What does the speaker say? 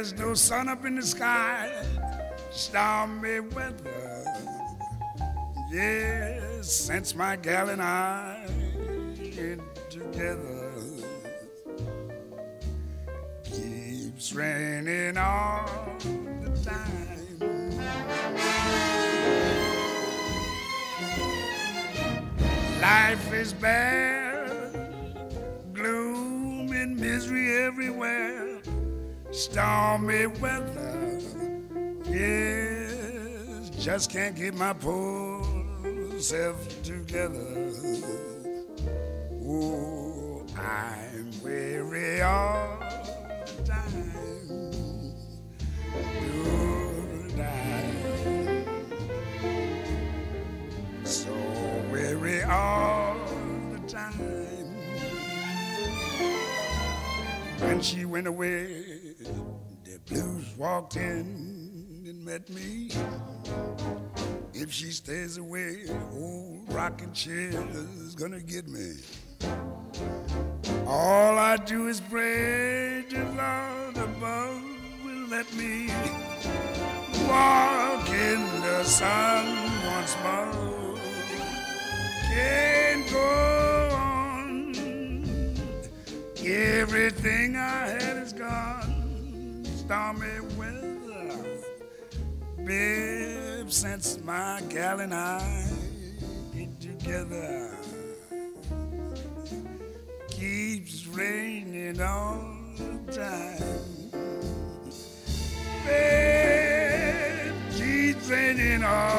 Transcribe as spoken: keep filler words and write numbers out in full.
there's no sun up in the sky, stormy weather. Yes, since my gal and I get together, keeps raining all the time. Life is bad, gloom and misery everywhere, stormy weather. Yes, just can't get my poor self together. Oh, I'm weary all the time. Good night. So weary all the time. When she went away, the blues walked in and met me. If she stays away, old rocking chair's gonna get me. All I do is pray to Lord above will let me walk in the sun once more. Can't go on. Everything I had is gone. Stormy weather, babe, since my gal and I get together. Keeps raining all the time. Babe, keeps raining all